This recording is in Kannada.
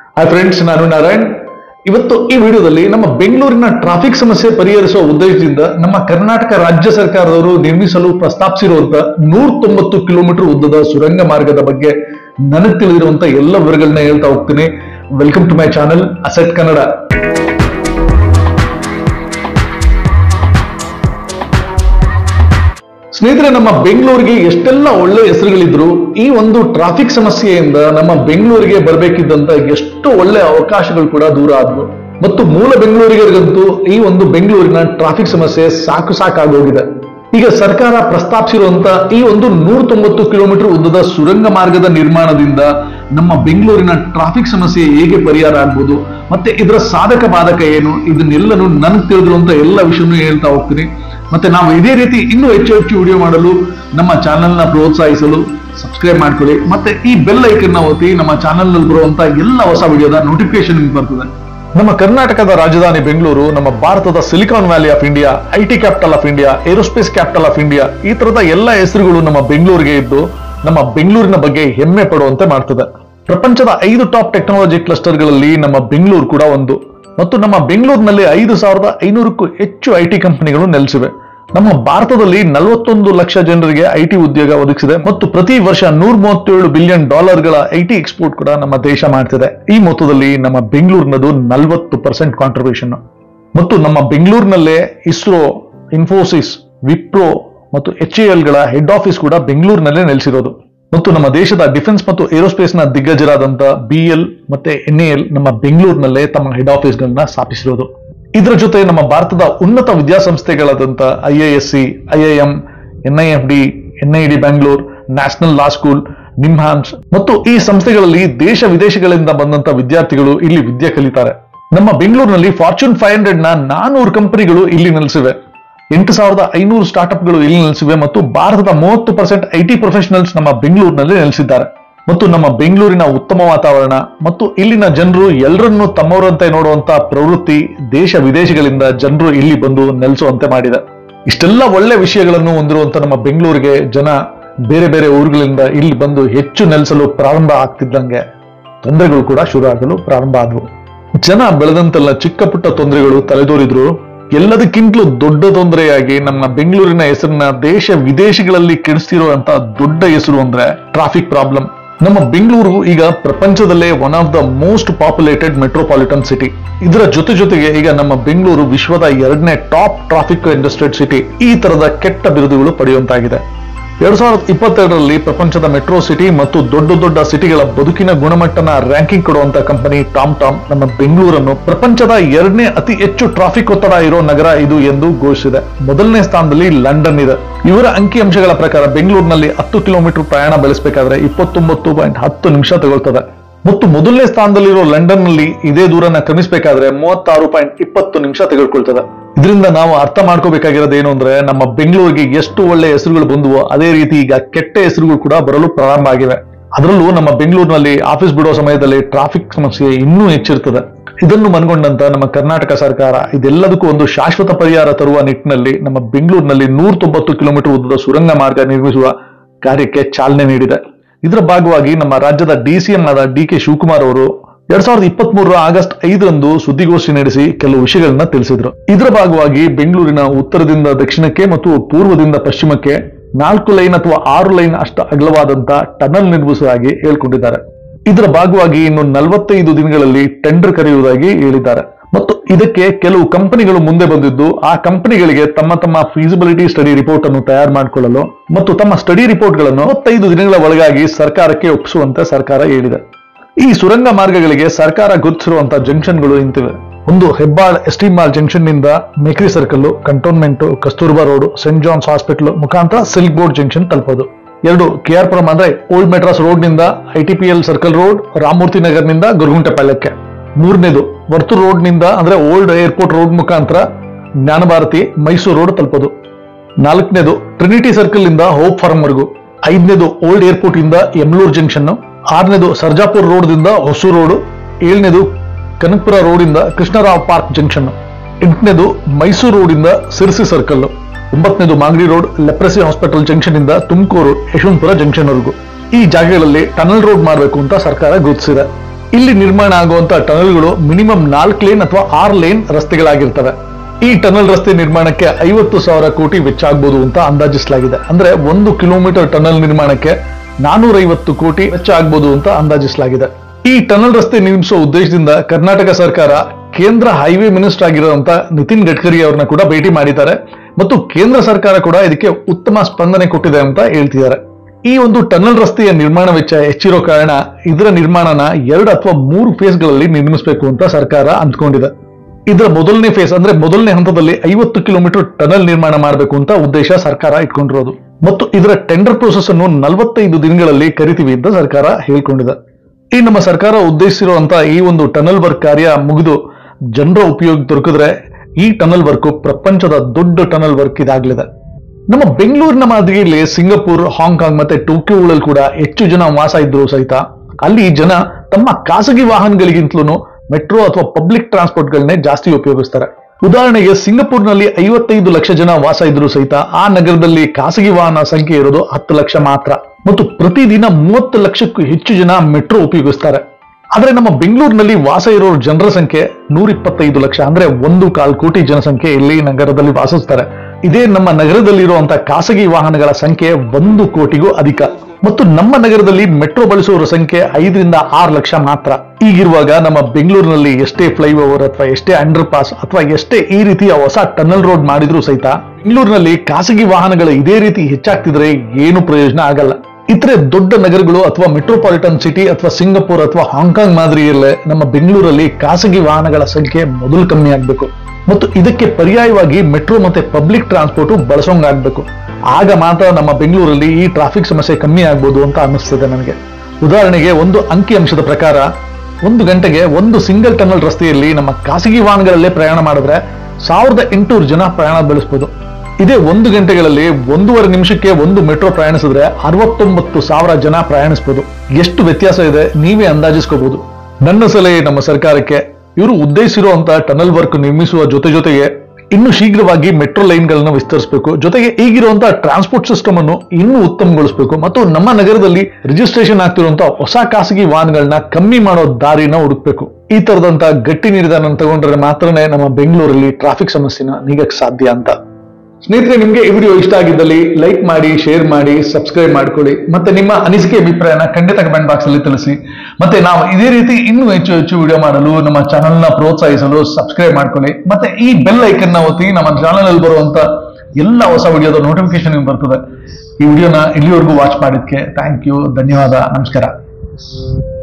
ಹಾಯ್ ಫ್ರೆಂಡ್ಸ್, ನಾನು ನಾರಾಯಣ್. ಇವತ್ತು ಈ ವಿಡಿಯೋದಲ್ಲಿ ನಮ್ಮ ಬೆಂಗಳೂರಿನ ಟ್ರಾಫಿಕ್ ಸಮಸ್ಯೆ ಪರಿಹರಿಸುವ ಉದ್ದೇಶದಿಂದ ನಮ್ಮ ಕರ್ನಾಟಕ ರಾಜ್ಯ ಸರ್ಕಾರದವರು ನಿರ್ಮಿಸಲು ಪ್ರಸ್ತಾಪಿಸಿರುವಂತಹ 190 ಕಿಲೋಮೀಟರ್ ಉದ್ದದ ಸುರಂಗ ಮಾರ್ಗದ ಬಗ್ಗೆ ನನಗೆ ತಿಳಿದಿರುವಂತಹ ಎಲ್ಲ ವಿವರಗಳನ್ನ ಹೇಳ್ತಾ ಹೋಗ್ತೀನಿ. Welcome to my channel asset Kannada. ಸ್ನೇಹಿತರೆ, ನಮ್ಮ ಬೆಂಗಳೂರಿಗೆ ಎಷ್ಟೆಲ್ಲ ಒಳ್ಳೆ ಹೆಸರುಗಳಿದ್ರು ಈ ಒಂದು ಟ್ರಾಫಿಕ್ ಸಮಸ್ಯೆಯಿಂದ ನಮ್ಮ ಬೆಂಗಳೂರಿಗೆ ಬರಬೇಕಿದ್ದಂತ ಎಷ್ಟು ಒಳ್ಳೆ ಅವಕಾಶಗಳು ಕೂಡ ದೂರ ಆದ್ವು. ಮತ್ತು ಮೂಲ ಬೆಂಗಳೂರಿಗರಿಗಂತೂ ಈ ಒಂದು ಬೆಂಗಳೂರಿನ ಟ್ರಾಫಿಕ್ ಸಮಸ್ಯೆ ಸಾಕಾಗೋಗಿದೆ. ಈಗ ಸರ್ಕಾರ ಪ್ರಸ್ತಾಪಿಸಿರುವಂತ ಈ ಒಂದು 190 ಕಿಲೋಮೀಟರ್ ಉದ್ದದ ಸುರಂಗ ಮಾರ್ಗದ ನಿರ್ಮಾಣದಿಂದ ನಮ್ಮ ಬೆಂಗಳೂರಿನ ಟ್ರಾಫಿಕ್ ಸಮಸ್ಯೆ ಹೇಗೆ ಪರಿಹಾರ ಆಗ್ಬೋದು, ಮತ್ತೆ ಇದರ ಸಾಧಕ ಬಾಧಕ ಏನು, ಇದನ್ನೆಲ್ಲನೂ ನನಗೆ ತಿಳಿದಿರುವಂತ ಎಲ್ಲ ವಿಷಯನೂ ಹೇಳ್ತಾ ಹೋಗ್ತೀನಿ. ಮತ್ತೆ ನಾವು ಇದೇ ರೀತಿ ಇನ್ನೂ ಹೆಚ್ಚು ವಿಡಿಯೋ ಮಾಡಲು ನಮ್ಮ ಚಾನೆಲ್ ನ ಪ್ರೋತ್ಸಾಹಿಸಲು ಸಬ್ಸ್ಕ್ರೈಬ್ ಮಾಡ್ಕೊಳ್ಳಿ. ಮತ್ತೆ ಈ ಬೆಲ್ ಐಕನ್ ನ ಒತ್ತಿ ನಮ್ಮ ಚಾನೆಲ್ ನಲ್ಲಿ ಬರುವಂತ ಎಲ್ಲ ಹೊಸ ವಿಡಿಯೋದ ನೋಟಿಫಿಕೇಶನ್ ನಿಮ್ಗೆ ಬರ್ತದೆ. ನಮ್ಮ ಕರ್ನಾಟಕದ ರಾಜಧಾನಿ ಬೆಂಗಳೂರು ನಮ್ಮ ಭಾರತದ silicon valley of India, IT capital of India, aerospace capital of India, ಈ ತರದ ಎಲ್ಲ ಹೆಸರುಗಳು ನಮ್ಮ ಬೆಂಗಳೂರಿಗೆ ಇದ್ದು ನಮ್ಮ ಬೆಂಗಳೂರಿನ ಬಗ್ಗೆ ಹೆಮ್ಮೆ ಪಡುವಂತೆ ಮಾಡ್ತದೆ. ಪ್ರಪಂಚದ 5 ಟಾಪ್ ಟೆಕ್ನಾಲಜಿ ಕ್ಲಸ್ಟರ್ಗಳಲ್ಲಿ ನಮ್ಮ ಬೆಂಗಳೂರು ಕೂಡ ಒಂದು. ಮತ್ತು ನಮ್ಮ ಬೆಂಗಳೂರಿನಲ್ಲಿ 5,500ಕ್ಕೂ ಹೆಚ್ಚು ಐಟಿ ಕಂಪನಿಗಳು ನೆಲೆಸಿವೆ. ನಮ್ಮ ಭಾರತದಲ್ಲಿ 41 ಲಕ್ಷ ಜನರಿಗೆ ಐಟಿ ಉದ್ಯೋಗ ಒದಗಿಸಿದೆ ಮತ್ತು ಪ್ರತಿ ವರ್ಷ $137 ಬಿಲಿಯನ್ ಐಟಿ ಎಕ್ಸ್ಪೋರ್ಟ್ ಕೂಡ ನಮ್ಮ ದೇಶ ಮಾಡ್ತಿದೆ. ಈ ಮೊತ್ತದಲ್ಲಿ ನಮ್ಮ ಬೆಂಗಳೂರಿನದು 40% ಕಾಂಟ್ರಿಬ್ಯೂಷನ್. ಮತ್ತು ನಮ್ಮ ಬೆಂಗಳೂರಿನಲ್ಲೇ ಇಸ್ರೋ, ಇನ್ಫೋಸಿಸ್, ವಿಪ್ರೋ ಮತ್ತು HAL ಗಳ ಹೆಡ್ ಆಫೀಸ್ ಕೂಡ ಬೆಂಗಳೂರಿನಲ್ಲೇ ನೆಲೆಸಿರೋದು. ಮತ್ತು ನಮ್ಮ ದೇಶದ ಡಿಫೆನ್ಸ್ ಮತ್ತು ಏರೋಸ್ಪೇಸ್ ನ ದಿಗ್ಗಜರಾದಂತ BL ಮತ್ತೆ NAL ನಮ್ಮ ಬೆಂಗಳೂರಿನಲ್ಲೇ ತಮ್ಮ ಹೆಡ್ ಆಫೀಸ್ ಗಳನ್ನ ಸ್ಥಾಪಿಸಿರೋದು. ಇದರ ಜೊತೆ ನಮ್ಮ ಭಾರತದ ಉನ್ನತ ವಿದ್ಯಾಸಂಸ್ಥೆಗಳಾದಂತ IISc, IIM, NIFD, NID Bangalore, national law school, NIMHANS ಮತ್ತು ಈ ಸಂಸ್ಥೆಗಳಲ್ಲಿ ದೇಶ ವಿದೇಶಗಳಿಂದ ಬಂದಂತ ವಿದ್ಯಾರ್ಥಿಗಳು ಇಲ್ಲಿ ವಿದ್ಯೆ ಕಲಿತಾರೆ. ನಮ್ಮ ಬೆಂಗಳೂರಿನಲ್ಲಿ ಫಾರ್ಚೂನ್ 500 ನ 400 ಕಂಪನಿಗಳು ಇಲ್ಲಿ ನೆಲೆಸಿವೆ. 8,500 ಸ್ಟಾರ್ಟ್ಅಪ್ಗಳು ಇಲ್ಲಿ ನೆಲೆಸಿವೆ ಮತ್ತು ಭಾರತದ 30% ಐಟಿ ಪ್ರೊಫೆಷನಲ್ಸ್ ನಮ್ಮ ಬೆಂಗಳೂರಿನಲ್ಲಿ ನೆಲೆಸಿದ್ದಾರೆ. ಮತ್ತು ನಮ್ಮ ಬೆಂಗಳೂರಿನ ಉತ್ತಮ ವಾತಾವರಣ ಮತ್ತು ಇಲ್ಲಿನ ಜನರು ಎಲ್ಲರನ್ನೂ ತಮ್ಮವರಂತೆ ನೋಡುವಂತ ಪ್ರವೃತ್ತಿ ದೇಶ ವಿದೇಶಗಳಿಂದ ಜನರು ಇಲ್ಲಿ ಬಂದು ನೆಲೆಸುವಂತೆ ಮಾಡಿದೆ. ಇಷ್ಟೆಲ್ಲ ಒಳ್ಳೆ ವಿಷಯಗಳನ್ನು ಹೊಂದಿರುವಂತ ನಮ್ಮ ಬೆಂಗಳೂರಿಗೆ ಜನ ಬೇರೆ ಬೇರೆ ಊರುಗಳಿಂದ ಇಲ್ಲಿ ಬಂದು ಹೆಚ್ಚು ನೆಲೆಸಲು ಪ್ರಾರಂಭ ಆಗ್ತಿದ್ದಂಗೆ ತೊಂದರೆಗಳು ಕೂಡ ಶುರು ಆಗಲು ಪ್ರಾರಂಭ ಆದವು. ಜನ ಬೆಳೆದಂತೆಲ್ಲ ಚಿಕ್ಕ ಪುಟ್ಟ ತೊಂದರೆಗಳು ತಲೆದೋರಿದ್ರು. ಎಲ್ಲದಕ್ಕಿಂತಲೂ ದೊಡ್ಡ ತೊಂದರೆಯಾಗಿ ನಮ್ಮ ಬೆಂಗಳೂರಿನ ಹೆಸರನ್ನ ದೇಶ ವಿದೇಶಗಳಲ್ಲಿ ಕೆಡಿಸ್ತಿರುವಂತ ದೊಡ್ಡ ಹೆಸರು ಅಂದ್ರೆ ಟ್ರಾಫಿಕ್ ಪ್ರಾಬ್ಲಮ್. ನಮ್ಮ ಬೆಂಗಳೂರು ಈಗ ಪ್ರಪಂಚದಲ್ಲೇ one of the most populated metropolitan city. ಇದರ ಜೊತೆಗೆ ಈಗ ನಮ್ಮ ಬೆಂಗಳೂರು ವಿಶ್ವದ 2ನೇ ಟಾಪ್ ಟ್ರಾಫಿಕ್ ಕಂಜೆಸ್ಟೆಡ್ ಸಿಟಿ. ಈ ತರದ ಕೆಟ್ಟ ಬಿರುದುಗಳು ಪಡೆಯುವಂತಾಗಿದೆ. 2022ರಲ್ಲಿ ಪ್ರಪಂಚದ ಮೆಟ್ರೋ ಸಿಟಿ ಮತ್ತು ದೊಡ್ಡ ಸಿಟಿಗಳ ಬದುಕಿನ ಗುಣಮಟ್ಟನ ರ್ಯಾಂಕಿಂಗ್ ಕೊಡುವಂತ ಕಂಪನಿ ಟಾಮ್ ನಮ್ಮ ಬೆಂಗಳೂರನ್ನು ಪ್ರಪಂಚದ 2ನೇ ಅತಿ ಹೆಚ್ಚು ಟ್ರಾಫಿಕ್ ಒತ್ತಡ ಇರೋ ನಗರ ಇದು ಎಂದು ಘೋಷಿಸಿದೆ. ಮೊದಲನೇ ಸ್ಥಾನದಲ್ಲಿ ಲಂಡನ್ ಇದೆ. ಇವರ ಅಂಕಿಅಂಶಗಳ ಪ್ರಕಾರ ಬೆಂಗಳೂರಿನಲ್ಲಿ 10 ಕಿಲೋಮೀಟರ್ ಪ್ರಯಾಣ ಬೆಳೆಸಬೇಕಾದ್ರೆ 29.10 ನಿಮಿಷ ತಗೊಳ್ತದೆ. ಮತ್ತು ಮೊದಲನೇ ಸ್ಥಾನದಲ್ಲಿರೋ ಲಂಡನ್ ನಲ್ಲಿ ಇದೇ ದೂರನ ಕ್ರಮಿಸಬೇಕಾದ್ರೆ 36.20 ನಿಮಿಷ ತೆಗೆದುಕೊಳ್ತದೆ. ಇದರಿಂದ ನಾವು ಅರ್ಥ ಮಾಡ್ಕೋಬೇಕಾಗಿರೋದು ಏನು ಅಂದ್ರೆ ನಮ್ಮ ಬೆಂಗಳೂರಿಗೆ ಎಷ್ಟು ಒಳ್ಳೆ ಹೆಸರುಗಳು ಬಂದುವೋ ಅದೇ ರೀತಿ ಈಗ ಕೆಟ್ಟ ಹೆಸರುಗಳು ಕೂಡ ಬರಲು ಪ್ರಾರಂಭ ಆಗಿವೆ. ಅದರಲ್ಲೂ ನಮ್ಮ ಬೆಂಗಳೂರಿನಲ್ಲಿ ಆಫೀಸ್ ಬಿಡೋ ಸಮಯದಲ್ಲಿ ಟ್ರಾಫಿಕ್ ಸಮಸ್ಯೆ ಇನ್ನೂ ಹೆಚ್ಚಿರ್ತದೆ. ಇದನ್ನು ಮನಗೊಂಡಂತ ನಮ್ಮ ಕರ್ನಾಟಕ ಸರ್ಕಾರ ಇದೆಲ್ಲದಕ್ಕೂ ಒಂದು ಶಾಶ್ವತ ಪರಿಹಾರ ತರುವ ನಿಟ್ಟಿನಲ್ಲಿ ನಮ್ಮ ಬೆಂಗಳೂರಿನಲ್ಲಿ 190 ಕಿಲೋಮೀಟರ್ ಉದ್ದದ ಸುರಂಗ ಮಾರ್ಗ ನಿರ್ಮಿಸುವ ಕಾರ್ಯಕ್ಕೆ ಚಾಲನೆ ನೀಡಿದೆ. ಇದರ ಭಾಗವಾಗಿ ನಮ್ಮ ರಾಜ್ಯದ DCM ಆದ DK ಶಿವಕುಮಾರ್ ಅವರು 2023 ಆಗಸ್ಟ್ 5ರಂದು ಸುದ್ದಿಗೋಷ್ಠಿ ನಡೆಸಿ ಕೆಲವು ವಿಷಯಗಳನ್ನ ತಿಳಿಸಿದ್ರು. ಇದರ ಭಾಗವಾಗಿ ಬೆಂಗಳೂರಿನ ಉತ್ತರದಿಂದ ದಕ್ಷಿಣಕ್ಕೆ ಮತ್ತು ಪೂರ್ವದಿಂದ ಪಶ್ಚಿಮಕ್ಕೆ 4 ಲೈನ್ ಅಥವಾ 6 ಲೈನ್ ಅಷ್ಟು ಅಗಲವಾದಂತ ಟನಲ್ ನಿರ್ಮಿಸುವುದಾಗಿ ಹೇಳ್ಕೊಂಡಿದ್ದಾರೆ. ಇದರ ಭಾಗವಾಗಿ ಇನ್ನು 45 ದಿನಗಳಲ್ಲಿ ಟೆಂಡರ್ ಕರೆಯುವುದಾಗಿ ಹೇಳಿದ್ದಾರೆ. ಮತ್ತು ಇದಕ್ಕೆ ಕೆಲವು ಕಂಪನಿಗಳು ಮುಂದೆ ಬಂದಿದ್ದು ಆ ಕಂಪನಿಗಳಿಗೆ ತಮ್ಮ ಫೀಸಿಬಿಲಿಟಿ ಸ್ಟಡಿ ರಿಪೋರ್ಟ್ ಅನ್ನು ತಯಾರು ಮಾಡಿಕೊಳ್ಳಲು ಮತ್ತು ತಮ್ಮ ಸ್ಟಡಿ ರಿಪೋರ್ಟ್ ಗಳನ್ನು 35 ದಿನಗಳ ಒಳಗಾಗಿ ಸರ್ಕಾರಕ್ಕೆ ಒಪ್ಪಿಸುವಂತೆ ಸರ್ಕಾರ ಹೇಳಿದೆ. ಈ ಸುರಂಗ ಮಾರ್ಗಗಳಿಗೆ ಸರ್ಕಾರ ಗುರುತಿಸಿರುವಂತಹ ಜಂಕ್ಷನ್ಗಳು ಇಂತಿವೆ. 1 ಹೆಬ್ಬಾಳ್ ST ಮಾಲ್ ಜಂಕ್ಷನ್ ನಿಂದ Mekhri circle, cantonment, Kasturba road, saint John's hospital ಮುಖಾಂತರ ಸಿಲ್ಕ್ ಬೋರ್ಡ್ ಜಂಕ್ಷನ್ ತಲುಪೋದು. 2 KR ಅಂದ್ರೆ ಓಲ್ಡ್ ಮೆಡ್ರಾಸ್ ರೋಡ್ ನಿಂದ ITPL circle road, Ramamurthy Nagar ನಿಂದ ಗುರುಗುಂಟೆಪಾಳ್ಯಕ್ಕೆ. 3ನೇದು ವರ್ತೂರ್ ರೋಡ್ ನಿಂದ ಅಂದ್ರೆ ಓಲ್ಡ್ ಏರ್ಪೋರ್ಟ್ ರೋಡ್ ಮುಖಾಂತರ ಜ್ಞಾನಭಾರತಿ, ಮೈಸೂರು ರೋಡ್ ತಲುಪೋದು. 4ನೇದು ಟ್ರಿನಿಟಿ ಸರ್ಕಲ್ ಇಂದ ಹೋಪ್ ಫಾರ್ಮ್ ವರೆಗೂ. 5ನೇದು ಓಲ್ಡ್ ಏರ್ಪೋರ್ಟ್ ಇಂದ ಯಮಲೂರ್ ಜಂಕ್ಷನ್. 6ನೇದು ಸರ್ಜಾಪುರ್ ರೋಡ್ ದಿಂದ ಹೊಸೂರು ರೋಡ್. 7ನೇದು ಕನಕಪುರ ರೋಡ್ ಇಂದ ಕೃಷ್ಣರಾವ್ ಪಾರ್ಕ್ ಜಂಕ್ಷನ್. 8ನೇದು ಮೈಸೂರು ರೋಡ್ ಇಂದ ಸಿರ್ಸಿ ಸರ್ಕಲ್. 9ನೇದು Magadi road leprosy hospital junction ಇಂದ ತುಮಕೂರು ಯಶವಂತಪುರ ಜಂಕ್ಷನ್ ವರೆಗೂ. ಈ ಜಾಗಗಳಲ್ಲಿ ಟನಲ್ ರೋಡ್ ಮಾಡಬೇಕು ಅಂತ ಸರ್ಕಾರ ಗುರುತಿಸಿದೆ. ಇಲ್ಲಿ ನಿರ್ಮಾಣ ಆಗುವಂತಹ ಟನಲ್ಗಳು ಮಿನಿಮಮ್ 4 ಲೇನ್ ಅಥವಾ 6 ಲೇನ್ ರಸ್ತೆಗಳಾಗಿರ್ತವೆ. ಈ ಟನಲ್ ರಸ್ತೆ ನಿರ್ಮಾಣಕ್ಕೆ 50,000 ಕೋಟಿ ವೆಚ್ಚ ಆಗ್ಬೋದು ಅಂತ ಅಂದಾಜಿಸಲಾಗಿದೆ. ಅಂದ್ರೆ 1 ಕಿಲೋಮೀಟರ್ ಟನಲ್ ನಿರ್ಮಾಣಕ್ಕೆ 450 ಕೋಟಿ ವೆಚ್ಚ ಆಗ್ಬೋದು ಅಂತ ಅಂದಾಜಿಸಲಾಗಿದೆ. ಈ ಟನಲ್ ರಸ್ತೆ ನಿರ್ಮಿಸುವ ಉದ್ದೇಶದಿಂದ ಕರ್ನಾಟಕ ಸರ್ಕಾರ ಕೇಂದ್ರ ಹೈವೇ ಮಿನಿಸ್ಟರ್ ಆಗಿರುವಂತ ನಿತಿನ್ ಗಡ್ಕರಿ ಅವರನ್ನ ಕೂಡ ಭೇಟಿ ಮಾಡಿದ್ದಾರೆ ಮತ್ತು ಕೇಂದ್ರ ಸರ್ಕಾರ ಕೂಡ ಇದಕ್ಕೆ ಉತ್ತಮ ಸ್ಪಂದನೆ ಕೊಟ್ಟಿದೆ ಅಂತ ಹೇಳ್ತಿದ್ದಾರೆ. ಈ ಒಂದು ಟನಲ್ ರಸ್ತೆಯ ನಿರ್ಮಾಣ ವೆಚ್ಚ ಹೆಚ್ಚಿರೋ ಕಾರಣ ಇದರ ನಿರ್ಮಾಣನ 2 ಅಥವಾ 3 ಫೇಸ್ಗಳಲ್ಲಿ ನಿರ್ಮಿಸಬೇಕು ಅಂತ ಸರ್ಕಾರ ಅಂದ್ಕೊಂಡಿದೆ. ಇದರ ಮೊದಲನೇ ಫೇಸ್ ಅಂದ್ರೆ ಮೊದಲನೇ ಹಂತದಲ್ಲಿ 50 ಕಿಲೋಮೀಟರ್ ಟನಲ್ ನಿರ್ಮಾಣ ಮಾಡಬೇಕು ಅಂತ ಉದ್ದೇಶ ಸರ್ಕಾರ ಇಟ್ಕೊಂಡಿರೋದು ಮತ್ತು ಇದರ ಟೆಂಡರ್ ಪ್ರೋಸೆಸ್ ಅನ್ನು 45 ದಿನಗಳಲ್ಲಿ ಕರಿತೀವಿ ಅಂತ ಸರ್ಕಾರ ಹೇಳ್ಕೊಂಡಿದೆ. ಈ ನಮ್ಮ ಸರ್ಕಾರ ಉದ್ದೇಶಿಸಿರುವಂತಹ ಈ ಒಂದು ಟನಲ್ ವರ್ಕ್ ಕಾರ್ಯ ಮುಗಿದು ಜನರ ಉಪಯೋಗ ದೊರಕಿದ್ರೆ ಈ ಟನಲ್ ವರ್ಕ್ ಪ್ರಪಂಚದ ದೊಡ್ಡ ಟನಲ್ ವರ್ಕ್ ಇದಾಗಲಿದೆ. ನಮ್ಮ ಬೆಂಗಳೂರಿನ ಮಾದರಿಯಲ್ಲಿ ಸಿಂಗಪುರ್, ಹಾಂಗ್ಕಾಂಗ್ ಮತ್ತೆ ಟೋಕಿಯೋಗಳಲ್ಲಿ ಕೂಡ ಹೆಚ್ಚು ಜನ ವಾಸ ಇದ್ರು ಸಹಿತ ಅಲ್ಲಿ ಜನ ತಮ್ಮ ಖಾಸಗಿ ವಾಹನಗಳಿಗಿಂತಲೂ ಮೆಟ್ರೋ ಅಥವಾ ಪಬ್ಲಿಕ್ ಟ್ರಾನ್ಸ್ಪೋರ್ಟ್ ಗಳನ್ನೇ ಜಾಸ್ತಿ ಉಪಯೋಗಿಸ್ತಾರೆ. ಉದಾಹರಣೆಗೆ ಸಿಂಗಪುರ್ನಲ್ಲಿ 55 ಲಕ್ಷ ಜನ ವಾಸ ಇದ್ರು ಸಹಿತ ಆ ನಗರದಲ್ಲಿ ಖಾಸಗಿ ವಾಹನ ಸಂಖ್ಯೆ ಇರೋದು 10 ಲಕ್ಷ ಮಾತ್ರ ಮತ್ತು ಪ್ರತಿದಿನ 30 ಲಕ್ಷಕ್ಕೂ ಹೆಚ್ಚು ಜನ ಮೆಟ್ರೋ ಉಪಯೋಗಿಸ್ತಾರೆ. ಆದ್ರೆ ನಮ್ಮ ಬೆಂಗಳೂರಿನಲ್ಲಿ ವಾಸ ಇರೋ ಜನರ ಸಂಖ್ಯೆ 125 ಲಕ್ಷ ಅಂದ್ರೆ 1.25 ಕೋಟಿ ಜನಸಂಖ್ಯೆ ಇಲ್ಲಿ ನಗರದಲ್ಲಿ ವಾಸಿಸ್ತಾರೆ. ಇದೇ ನಮ್ಮ ನಗರದಲ್ಲಿರುವಂತಹ ಖಾಸಗಿ ವಾಹನಗಳ ಸಂಖ್ಯೆ 1 ಕೋಟಿಗೂ ಅಧಿಕ ಮತ್ತು ನಮ್ಮ ನಗರದಲ್ಲಿ ಮೆಟ್ರೋ ಬಳಸುವವರ ಸಂಖ್ಯೆ 5 ರಿಂದ 6 ಲಕ್ಷ ಮಾತ್ರ. ಈಗಿರುವಾಗ ನಮ್ಮ ಬೆಂಗಳೂರಿನಲ್ಲಿ ಎಷ್ಟೇ ಫ್ಲೈಓವರ್ ಅಥವಾ ಎಷ್ಟೇ ಅಂಡರ್ ಪಾಸ್ ಅಥವಾ ಎಷ್ಟೇ ಈ ರೀತಿಯ ಹೊಸ ಟನಲ್ ರೋಡ್ ಮಾಡಿದ್ರು ಸಹಿತ ಬೆಂಗಳೂರಿನಲ್ಲಿ ಖಾಸಗಿ ವಾಹನಗಳು ಇದೇ ರೀತಿ ಹೆಚ್ಚಾಗ್ತಿದ್ರೆ ಏನು ಪ್ರಯೋಜನ ಆಗಲ್ಲ. ಇತರೆ ದೊಡ್ಡ ನಗರಗಳು ಅಥವಾ ಮೆಟ್ರೋಪಾಲಿಟನ್ ಸಿಟಿ ಅಥವಾ ಸಿಂಗಪುರ್ ಅಥವಾ ಹಾಂಗ್ಕಾಂಗ್ ಮಾದರಿಯಲ್ಲೇ ನಮ್ಮ ಬೆಂಗಳೂರಲ್ಲಿ ಖಾಸಗಿ ವಾಹನಗಳ ಸಂಖ್ಯೆ ಮೊದಲು ಕಮ್ಮಿ ಆಗ್ಬೇಕು ಮತ್ತು ಇದಕ್ಕೆ ಪರ್ಯಾಯವಾಗಿ ಮೆಟ್ರೋ ಮತ್ತೆ ಪಬ್ಲಿಕ್ ಟ್ರಾನ್ಸ್ಪೋರ್ಟ್ ಬಳಸೋಂಗಾಗ್ಬೇಕು. ಆಗ ಮಾತ್ರ ನಮ್ಮ ಬೆಂಗಳೂರಲ್ಲಿ ಈ ಟ್ರಾಫಿಕ್ ಸಮಸ್ಯೆ ಕಮ್ಮಿ ಆಗ್ಬೋದು ಅಂತ ಅನ್ನಿಸ್ತದೆ ನನಗೆ. ಉದಾಹರಣೆಗೆ ಒಂದು ಅಂಕಿ ಅಂಶದ ಪ್ರಕಾರ 1 ಗಂಟೆಗೆ ಒಂದು ಸಿಂಗಲ್ ಟನಲ್ ರಸ್ತೆಯಲ್ಲಿ ನಮ್ಮ ಖಾಸಗಿ ವಾಹನಗಳಲ್ಲೇ ಪ್ರಯಾಣ ಮಾಡಿದ್ರೆ 1800 ಜನ ಪ್ರಯಾಣ ಬೆಳೆಸಬಹುದು. ಇದೇ 1 ಗಂಟೆಗಳಲ್ಲಿ 1.5 ನಿಮಿಷಕ್ಕೆ ಒಂದು ಮೆಟ್ರೋ ಪ್ರಯಾಣಿಸಿದ್ರೆ 69,000 ಜನ ಪ್ರಯಾಣಿಸಬಹುದು. ಎಷ್ಟು ವ್ಯತ್ಯಾಸ ಇದೆ ನೀವೇ ಅಂದಾಜಿಸ್ಕೋಬಹುದು. ನನ್ನ ಸಲಹೆ ನಮ್ಮ ಸರ್ಕಾರಕ್ಕೆ, ಇವರು ಉದ್ದೇಶಿಸಿರುವಂತಹ ಟನಲ್ ವರ್ಕ್ ನಿರ್ಮಿಸುವ ಜೊತೆಗೆ ಇನ್ನು ಶೀಘ್ರವಾಗಿ ಮೆಟ್ರೋ ಲೈನ್ ಗಳನ್ನ ವಿಸ್ತರಿಸಬೇಕು. ಜೊತೆಗೆ ಈಗಿರುವಂತಹ ಟ್ರಾನ್ಸ್ಪೋರ್ಟ್ ಸಿಸ್ಟಮ್ ಅನ್ನು ಇನ್ನೂ ಉತ್ತಮಗೊಳಿಸಬೇಕು ಮತ್ತು ನಮ್ಮ ನಗರದಲ್ಲಿ ರಿಜಿಸ್ಟ್ರೇಷನ್ ಆಗ್ತಿರುವಂತಹ ಹೊಸ ಖಾಸಗಿ ವಾಹನಗಳನ್ನ ಕಮ್ಮಿ ಮಾಡೋ ದಾರಿನ ಹುಡುಕ್ಬೇಕು. ಈ ತರದಂತಹ ಗಟ್ಟಿ ನಿರ್ಧಾರ ತಗೊಂಡ್ರೆ ಮಾತ್ರನೇ ನಮ್ಮ ಬೆಂಗಳೂರಲ್ಲಿ ಟ್ರಾಫಿಕ್ ಸಮಸ್ಯೆನ ನೀಗಕ್ಕೆ ಸಾಧ್ಯ ಅಂತ. ಸ್ನೇಹಿತರೆ, ನಿಮ್ಗೆ ಈ ವಿಡಿಯೋ ಇಷ್ಟ ಆಗಿದ್ದಲ್ಲಿ ಲೈಕ್ ಮಾಡಿ, ಶೇರ್ ಮಾಡಿ, ಸಬ್ಸ್ಕ್ರೈಬ್ ಮಾಡ್ಕೊಳ್ಳಿ ಮತ್ತೆ ನಿಮ್ಮ ಅನಿಸಿಕೆ ಅಭಿಪ್ರಾಯನ ಖಂಡಿತ ಕಮೆಂಟ್ ಬಾಕ್ಸ್ ಅಲ್ಲಿ ತಿಳಿಸಿ. ಮತ್ತೆ ನಾವು ಇದೇ ರೀತಿ ಇನ್ನೂ ಹೆಚ್ಚು ವಿಡಿಯೋ ಮಾಡಲು ನಮ್ಮ ಚಾನೆಲ್ ನ ಪ್ರೋತ್ಸಾಹಿಸಲು ಸಬ್ಸ್ಕ್ರೈಬ್ ಮಾಡ್ಕೊಳ್ಳಿ ಮತ್ತೆ ಈ ಬೆಲ್ ಐಕನ್ ನ ಒತ್ತಿ ನಮ್ಮ ಚಾನೆಲ್ ಅಲ್ಲಿ ಬರುವಂತ ಎಲ್ಲ ಹೊಸ ವಿಡಿಯೋದ ನೋಟಿಫಿಕೇಶನ್ ನಿಮ್ಗೆ ಬರ್ತದೆ. ಈ ವಿಡಿಯೋನ ಇಲ್ಲಿವರೆಗೂ ವಾಚ್ ಮಾಡಿದ್ಕೆ ಥ್ಯಾಂಕ್ ಯು, ಧನ್ಯವಾದ, ನಮಸ್ಕಾರ.